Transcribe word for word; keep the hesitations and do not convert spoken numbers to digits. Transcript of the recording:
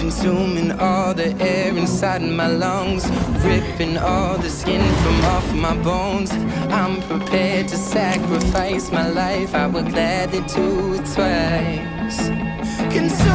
consuming all the air inside my lungs, ripping all the skin from off my bones. I'm prepared to sacrifice my life, I would gladly do it twice. Consuming